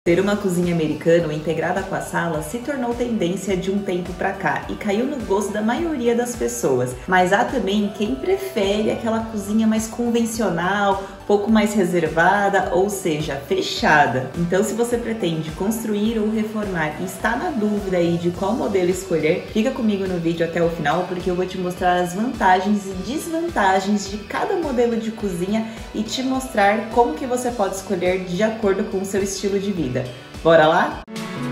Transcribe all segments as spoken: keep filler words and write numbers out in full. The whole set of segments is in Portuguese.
Ter uma cozinha americana integrada com a sala se tornou tendência de um tempo pra cá e caiu no gosto da maioria das pessoas. Mas há também quem prefere aquela cozinha mais convencional, pouco mais reservada, ou seja, fechada. Então, se você pretende construir ou reformar e está na dúvida aí de qual modelo escolher, fica comigo no vídeo até o final, porque eu vou te mostrar as vantagens e desvantagens de cada modelo de cozinha e te mostrar como que você pode escolher de acordo com o seu estilo de vida. Bora lá?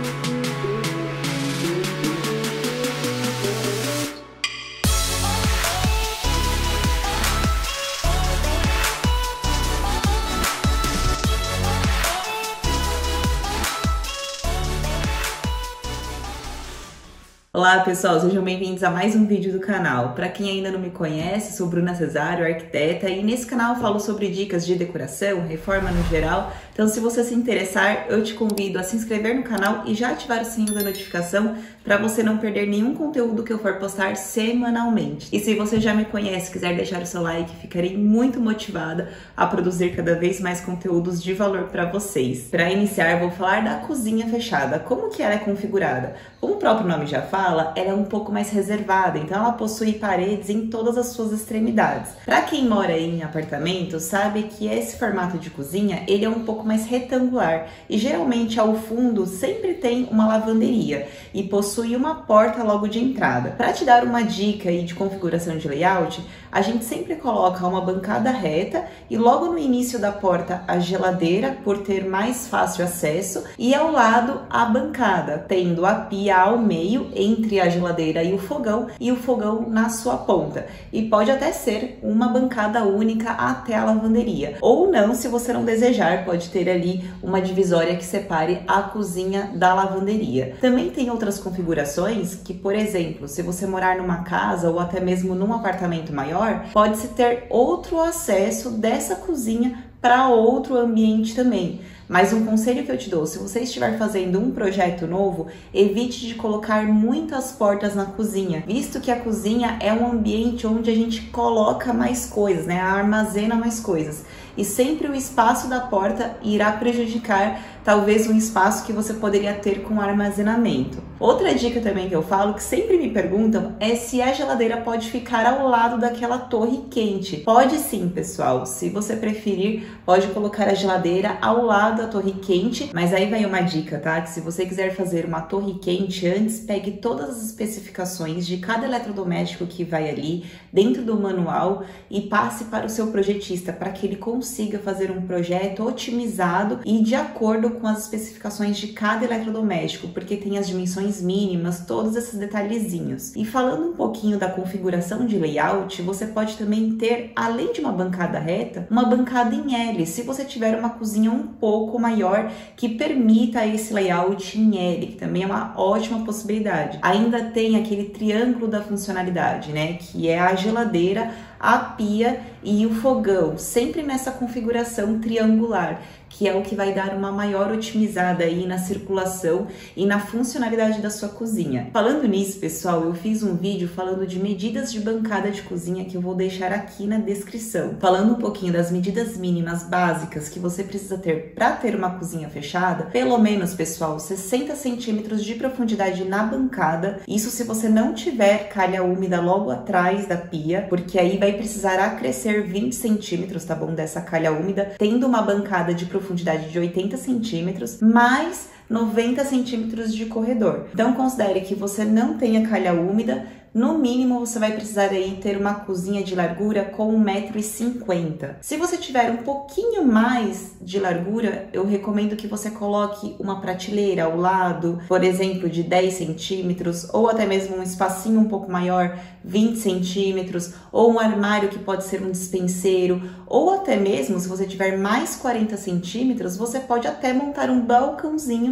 Olá pessoal, sejam bem-vindos a mais um vídeo do canal. Para quem ainda não me conhece, sou Bruna Cesário, arquiteta, e nesse canal eu falo sobre dicas de decoração, reforma no geral. Então, se você se interessar, eu te convido a se inscrever no canal e já ativar o sininho da notificação para você não perder nenhum conteúdo que eu for postar semanalmente. E se você já me conhece e quiser deixar o seu like, ficarei muito motivada a produzir cada vez mais conteúdos de valor para vocês. Para iniciar, vou falar da cozinha fechada. Como que ela é configurada? Como o próprio nome já fala, ela é um pouco mais reservada, então ela possui paredes em todas as suas extremidades. Para quem mora em apartamento, sabe que esse formato de cozinha, ele é um pouco mais retangular e geralmente ao fundo sempre tem uma lavanderia e possui uma porta logo de entrada. Para te dar uma dica aí de configuração de layout, a gente sempre coloca uma bancada reta e logo no início da porta a geladeira, por ter mais fácil acesso, e ao lado a bancada, tendo a pia ao meio entre a geladeira e o fogão e o fogão na sua ponta. E pode até ser uma bancada única até a lavanderia. Ou não, se você não desejar, pode ter ali uma divisória que separe a cozinha da lavanderia. Também tem outras configurações que, por exemplo, se você morar numa casa ou até mesmo num apartamento maior, pode-se ter outro acesso dessa cozinha para outro ambiente também. Mas um conselho que eu te dou, se você estiver fazendo um projeto novo, evite de colocar muitas portas na cozinha, visto que a cozinha é um ambiente onde a gente coloca mais coisas, né? Armazena mais coisas. E sempre o espaço da porta irá prejudicar talvez um espaço que você poderia ter com armazenamento. Outra dica também que eu falo, que sempre me perguntam, é se a geladeira pode ficar ao lado daquela torre quente. Pode sim, pessoal. Se você preferir, pode colocar a geladeira ao lado da torre quente, mas aí vai uma dica, tá? Que se você quiser fazer uma torre quente, antes pegue todas as especificações de cada eletrodoméstico que vai ali dentro do manual e passe para o seu projetista, para que ele consiga fazer um projeto otimizado e de acordo com as especificações de cada eletrodoméstico, porque tem as dimensões mínimas, todos esses detalhezinhos. E falando um pouquinho da configuração de layout, você pode também ter, além de uma bancada reta, uma bancada em L, se você tiver uma cozinha um pouco maior que permita esse layout em L, que também é uma ótima possibilidade. Ainda tem aquele triângulo da funcionalidade, né, que é a geladeira, a pia e o fogão, sempre nessa configuração triangular, que é o que vai dar uma maior otimizada aí na circulação e na funcionalidade da sua cozinha. Falando nisso, pessoal, eu fiz um vídeo falando de medidas de bancada de cozinha que eu vou deixar aqui na descrição, falando um pouquinho das medidas mínimas básicas que você precisa ter para ter uma cozinha fechada. Pelo menos, pessoal, sessenta centímetros de profundidade na bancada, isso se você não tiver calha úmida logo atrás da pia, porque aí vai precisar acrescer vinte centímetros, tá bom, dessa calha úmida, tendo uma bancada de profundidade de oitenta centímetros, mais noventa centímetros de corredor. Então, considere que você não tenha calha úmida. No mínimo, você vai precisar aí ter uma cozinha de largura com um metro e cinquenta. Se você tiver um pouquinho mais de largura, eu recomendo que você coloque uma prateleira ao lado, por exemplo, de dez centímetros, ou até mesmo um espacinho um pouco maior, vinte centímetros, ou um armário que pode ser um despenseiro, ou até mesmo, se você tiver mais quarenta centímetros, você pode até montar um balcãozinho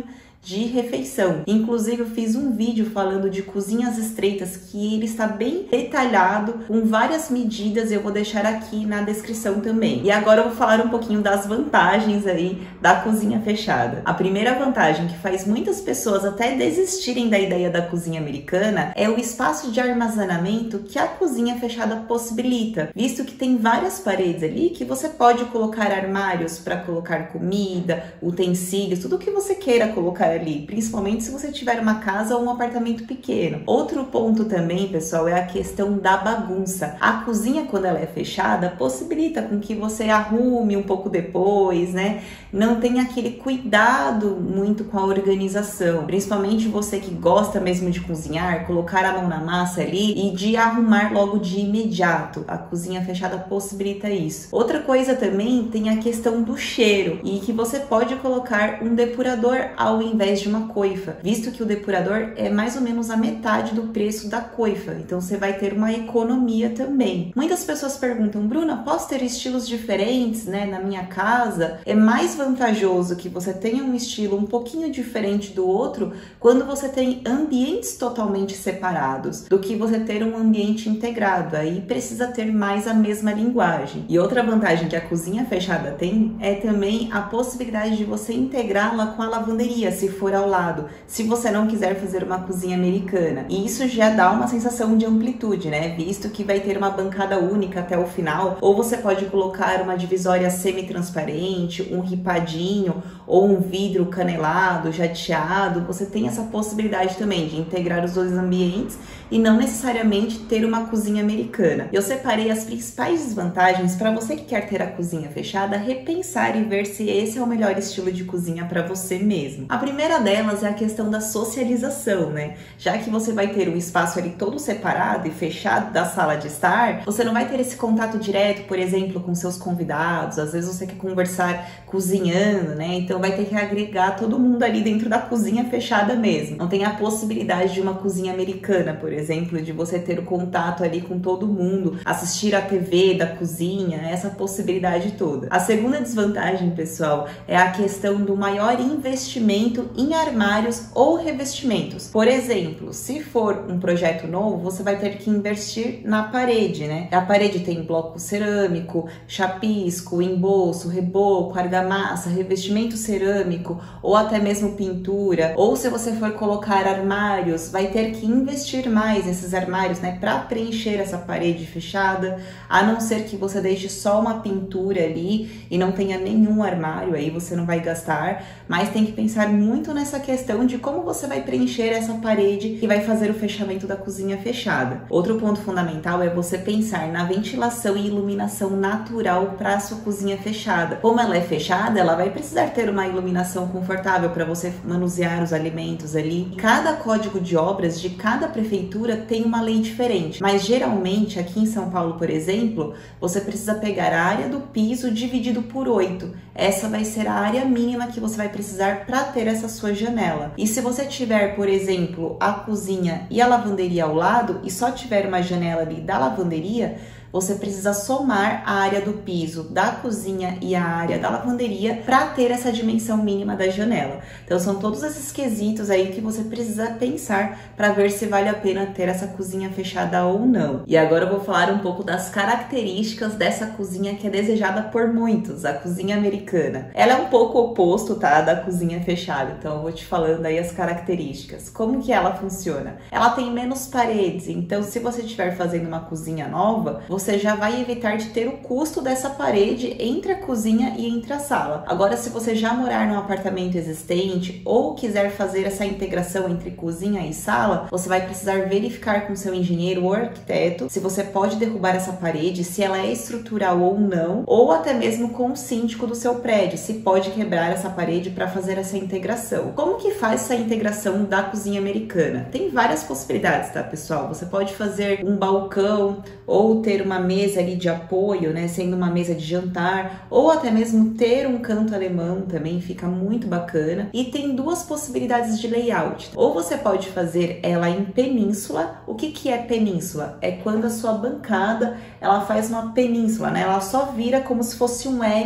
de refeição. Inclusive eu fiz um vídeo falando de cozinhas estreitas que ele está bem detalhado, com várias medidas, eu vou deixar aqui na descrição também. E agora eu vou falar um pouquinho das vantagens aí da cozinha fechada. A primeira vantagem que faz muitas pessoas até desistirem da ideia da cozinha americana é o espaço de armazenamento que a cozinha fechada possibilita, visto que tem várias paredes ali que você pode colocar armários para colocar comida, utensílios, tudo que você queira colocar ali, principalmente se você tiver uma casa ou um apartamento pequeno. Outro ponto também, pessoal, é a questão da bagunça. A cozinha, quando ela é fechada, possibilita com que você arrume um pouco depois, né? Não tem aquele cuidado muito com a organização, principalmente você que gosta mesmo de cozinhar, colocar a mão na massa ali e de arrumar logo de imediato. A cozinha fechada possibilita isso. Outra coisa também tem a questão do cheiro, e que você pode colocar um depurador ao invés de uma coifa, visto que o depurador é mais ou menos a metade do preço da coifa, então você vai ter uma economia também. Muitas pessoas perguntam: Bruna, posso ter estilos diferentes, né, na minha casa? É mais vantajoso que você tenha um estilo um pouquinho diferente do outro quando você tem ambientes totalmente separados, do que você ter um ambiente integrado. Aí precisa ter mais a mesma linguagem. E outra vantagem que a cozinha fechada tem é também a possibilidade de você integrá-la com a lavanderia, se for ao lado, se você não quiser fazer uma cozinha americana. E isso já dá uma sensação de amplitude, né? Visto que vai ter uma bancada única até o final, ou você pode colocar uma divisória semi-transparente, um ripadinho, ou um vidro canelado, jateado. Você tem essa possibilidade também de integrar os dois ambientes e não necessariamente ter uma cozinha americana. Eu separei as principais desvantagens para você que quer ter a cozinha fechada repensar e ver se esse é o melhor estilo de cozinha para você mesmo. A primeira delas é a questão da socialização, né? Já que você vai ter um espaço ali todo separado e fechado da sala de estar, você não vai ter esse contato direto, por exemplo, com seus convidados. Às vezes você quer conversar cozinhando, né? Então vai ter que agregar todo mundo ali dentro da cozinha fechada mesmo. Não tem a possibilidade de uma cozinha americana, por exemplo, de você ter o contato ali com todo mundo, assistir a T V da cozinha, essa possibilidade toda. A segunda desvantagem, pessoal, é a questão do maior investimento em armários ou revestimentos. Por exemplo, se for um projeto novo, você vai ter que investir na parede, né? A parede tem bloco cerâmico, chapisco, embolso, reboco, argamassa, revestimento cerâmico ou até mesmo pintura. Ou se você for colocar armários, vai ter que investir mais nesses armários, né, para preencher essa parede fechada, a não ser que você deixe só uma pintura ali e não tenha nenhum armário, aí você não vai gastar, mas tem que pensar muito nessa questão de como você vai preencher essa parede que vai fazer o fechamento da cozinha fechada. Outro ponto fundamental é você pensar na ventilação e iluminação natural para a sua cozinha fechada. Como ela é fechada, ela vai precisar ter uma iluminação confortável para você manusear os alimentos ali. Cada código de obras de cada prefeitura tem uma lei diferente, mas geralmente aqui em São Paulo, por exemplo, você precisa pegar a área do piso dividido por oito. Essa vai ser a área mínima que você vai precisar para ter essa sua janela. E se você tiver, por exemplo, a cozinha e a lavanderia ao lado e só tiver uma janela ali da lavanderia, você precisa somar a área do piso da cozinha e a área da lavanderia para ter essa dimensão mínima da janela. Então são todos esses quesitos aí que você precisa pensar para ver se vale a pena ter essa cozinha fechada ou não. E agora eu vou falar um pouco das características dessa cozinha que é desejada por muitos, a cozinha americana. Ela é um pouco oposto, tá, da cozinha fechada, então eu vou te falando aí as características. Como que ela funciona? Ela tem menos paredes, então se você estiver fazendo uma cozinha nova, você já vai evitar de ter o custo dessa parede entre a cozinha e entre a sala. Agora, se você já morar num apartamento existente ou quiser fazer essa integração entre cozinha e sala, você vai precisar verificar com seu engenheiro ou arquiteto se você pode derrubar essa parede, se ela é estrutural ou não, ou até mesmo com o síndico do seu prédio, se pode quebrar essa parede para fazer essa integração. Como que faz essa integração da cozinha americana? Tem várias possibilidades, tá, pessoal? Você pode fazer um balcão ou ter uma mesa ali de apoio, né, sendo uma mesa de jantar, ou até mesmo ter um canto alemão também fica muito bacana. E tem duas possibilidades de layout. Ou você pode fazer ela em península. O que que é península? É quando a sua bancada ela faz uma península, né? Ela só vira como se fosse um L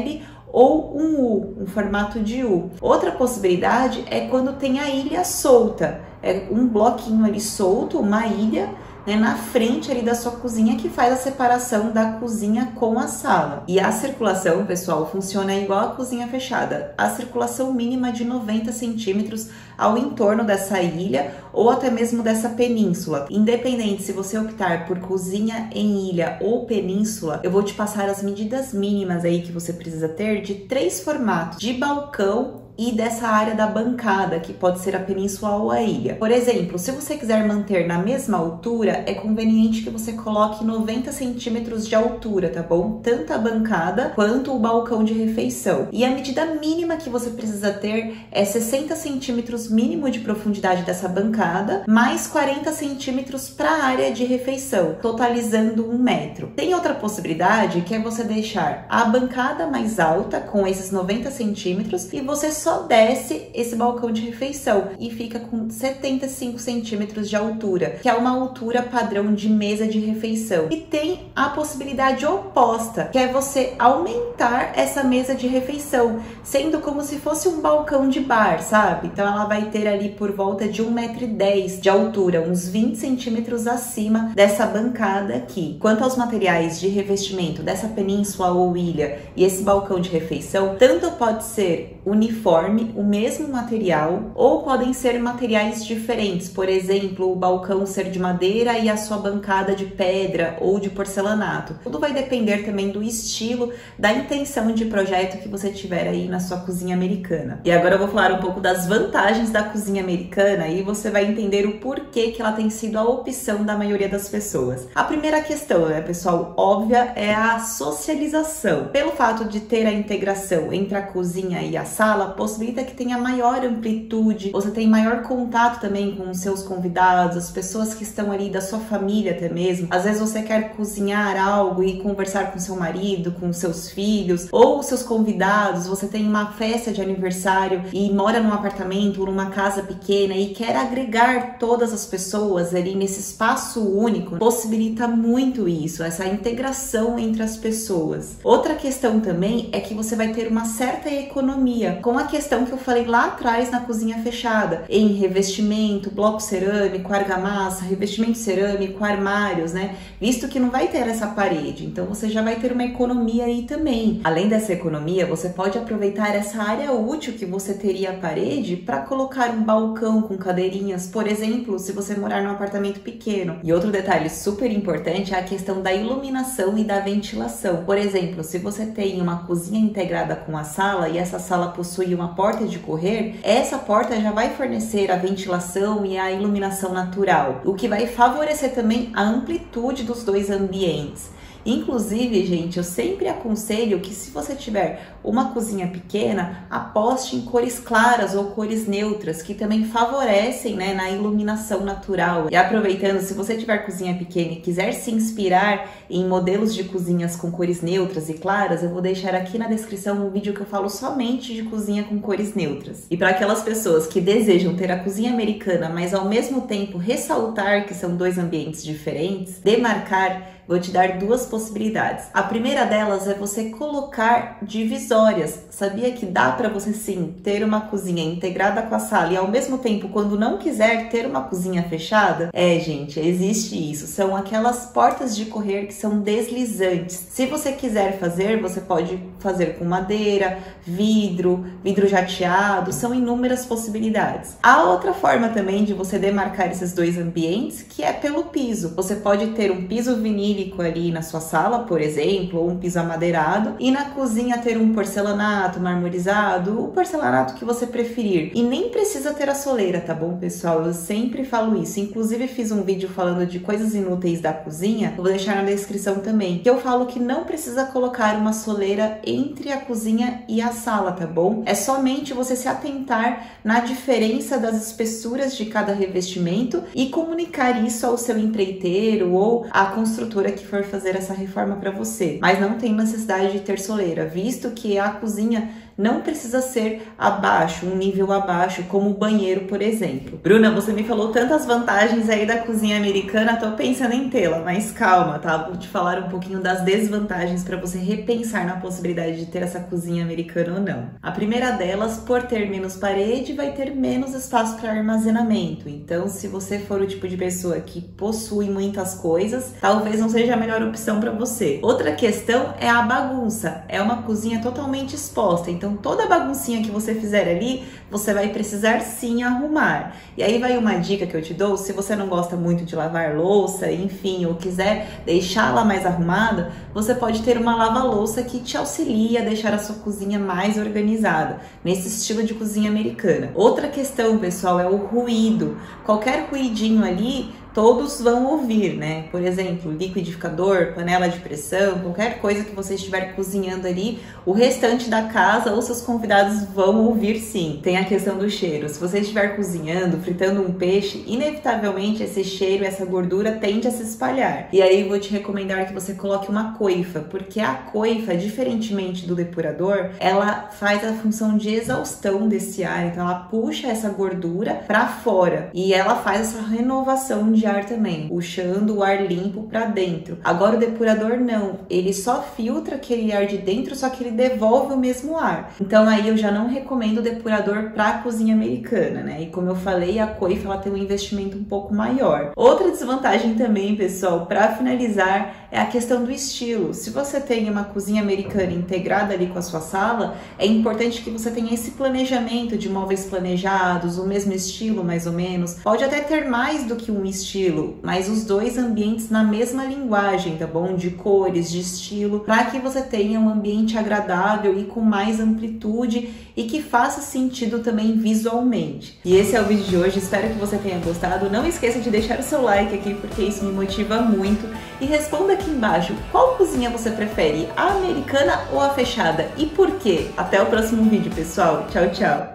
ou um U, um formato de U. Outra possibilidade é quando tem a ilha solta, é um bloquinho ali solto, uma ilha, né, na frente ali da sua cozinha, que faz a separação da cozinha com a sala. E a circulação, pessoal, funciona igual a cozinha fechada. A circulação mínima de noventa centímetros ao entorno dessa ilha ou até mesmo dessa península. Independente se você optar por cozinha em ilha ou península, eu vou te passar as medidas mínimas aí que você precisa ter de três formatos de balcão e dessa área da bancada, que pode ser a península ou a ilha. Por exemplo, se você quiser manter na mesma altura, é conveniente que você coloque noventa centímetros de altura, tá bom? Tanto a bancada quanto o balcão de refeição. E a medida mínima que você precisa ter é sessenta centímetros mínimo de profundidade dessa bancada, mais quarenta centímetros para a área de refeição, totalizando um metro. Tem outra possibilidade, que é você deixar a bancada mais alta, com esses noventa centímetros, e você só desce esse balcão de refeição e fica com setenta e cinco centímetros de altura, que é uma altura padrão de mesa de refeição. E tem a possibilidade oposta, que é você aumentar essa mesa de refeição, sendo como se fosse um balcão de bar, sabe? Então ela vai ter ali por volta de um metro e dez de altura, uns vinte centímetros acima dessa bancada aqui. Quanto aos materiais de revestimento dessa península ou ilha e esse balcão de refeição, tanto pode ser uniforme, o mesmo material, ou podem ser materiais diferentes, por exemplo, o balcão ser de madeira e a sua bancada de pedra ou de porcelanato. Tudo vai depender também do estilo, da intenção de projeto que você tiver aí na sua cozinha americana. E agora eu vou falar um pouco das vantagens da cozinha americana e você vai entender o porquê que ela tem sido a opção da maioria das pessoas. A primeira questão, né, pessoal, óbvia, é a socialização. Pelo fato de ter a integração entre a cozinha e a sala, possibilita que tenha maior amplitude, você tem maior contato também com os seus convidados, as pessoas que estão ali da sua família até mesmo. Às vezes você quer cozinhar algo e conversar com seu marido, com seus filhos, ou os seus convidados, você tem uma festa de aniversário e mora num apartamento ou numa casa pequena e quer agregar todas as pessoas ali nesse espaço único, possibilita muito isso, essa integração entre as pessoas. Outra questão também é que você vai ter uma certa economia, com a questão que eu falei lá atrás na cozinha fechada, em revestimento, bloco cerâmico, argamassa, revestimento cerâmico, armários, né? Visto que não vai ter essa parede, então você já vai ter uma economia aí também. Além dessa economia, você pode aproveitar essa área útil que você teria a parede para colocar um balcão com cadeirinhas, por exemplo, se você morar num apartamento pequeno. E outro detalhe super importante é a questão da iluminação e da ventilação. Por exemplo, se você tem uma cozinha integrada com a sala e essa sala possui uma porta de correr, essa porta já vai fornecer a ventilação e a iluminação natural, o que vai favorecer também a amplitude dos dois ambientes. Inclusive, gente, eu sempre aconselho que se você tiver uma cozinha pequena, aposte em cores claras ou cores neutras, que também favorecem, né, na iluminação natural. E aproveitando, se você tiver cozinha pequena e quiser se inspirar em modelos de cozinhas com cores neutras e claras, eu vou deixar aqui na descrição um vídeo que eu falo somente de cozinha com cores neutras. E para aquelas pessoas que desejam ter a cozinha americana, mas ao mesmo tempo ressaltar que são dois ambientes diferentes, demarcar, vou te dar duas possibilidades. A primeira delas é você colocar divisórias. Sabia que dá para você sim ter uma cozinha integrada com a sala e ao mesmo tempo, quando não quiser, ter uma cozinha fechada? É, gente, existe isso. São aquelas portas de correr que são deslizantes. Se você quiser fazer, você pode fazer com madeira, vidro, vidro jateado, são inúmeras possibilidades. Há outra forma também de você demarcar esses dois ambientes, que é pelo piso. Você pode ter um piso vinílico ali na sua sala, por exemplo, ou um piso amadeirado, e na cozinha ter um porcelanato marmorizado, o porcelanato que você preferir. E nem precisa ter a soleira, tá bom, pessoal? Eu sempre falo isso. Inclusive, fiz um vídeo falando de coisas inúteis da cozinha, eu vou deixar na descrição também, que eu falo que não precisa colocar uma soleira entre a cozinha e a sala, tá bom? É somente você se atentar na diferença das espessuras de cada revestimento e comunicar isso ao seu empreiteiro ou à construtora que for fazer essa reforma para você. Mas não tem necessidade de ter soleira, visto que a cozinha não precisa ser abaixo, um nível abaixo, como o banheiro, por exemplo. Bruna, você me falou tantas vantagens aí da cozinha americana, tô pensando em tê-la, mas calma, tá? Vou te falar um pouquinho das desvantagens para você repensar na possibilidade de ter essa cozinha americana ou não. A primeira delas, por ter menos parede, vai ter menos espaço para armazenamento. Então, se você for o tipo de pessoa que possui muitas coisas, talvez não seja a melhor opção para você. Outra questão é a bagunça. É uma cozinha totalmente exposta, então toda baguncinha que você fizer ali, você vai precisar sim arrumar. E aí vai uma dica que eu te dou, se você não gosta muito de lavar louça, enfim, ou quiser deixá-la mais arrumada, você pode ter uma lava-louça que te auxilia a deixar a sua cozinha mais organizada, nesse estilo de cozinha americana. Outra questão, pessoal, é o ruído. Qualquer ruidinho ali, todos vão ouvir, né? Por exemplo, liquidificador, panela de pressão, qualquer coisa que você estiver cozinhando ali, o restante da casa ou seus convidados vão ouvir sim. Tem a questão do cheiro. Se você estiver cozinhando, fritando um peixe, inevitavelmente esse cheiro, essa gordura tende a se espalhar. E aí vou te recomendar que você coloque uma coifa, porque a coifa, diferentemente do depurador, ela faz a função de exaustão desse ar, então ela puxa essa gordura para fora e ela faz essa renovação de de ar também, puxando o ar limpo para dentro. Agora o depurador não, ele só filtra aquele ar de dentro, só que ele devolve o mesmo ar. Então aí eu já não recomendo o depurador para a cozinha americana, né? E como eu falei, a coifa ela tem um investimento um pouco maior. Outra desvantagem também, pessoal, para finalizar, é a questão do estilo. Se você tem uma cozinha americana integrada ali com a sua sala, é importante que você tenha esse planejamento de móveis planejados, o mesmo estilo mais ou menos. Pode até ter mais do que um estilo, estilo, mas os dois ambientes na mesma linguagem, tá bom? De cores, de estilo, para que você tenha um ambiente agradável e com mais amplitude e que faça sentido também visualmente. E esse é o vídeo de hoje, espero que você tenha gostado. Não esqueça de deixar o seu like aqui, porque isso me motiva muito. E responda aqui embaixo, qual cozinha você prefere, a americana ou a fechada? E por quê? Até o próximo vídeo, pessoal. Tchau, tchau!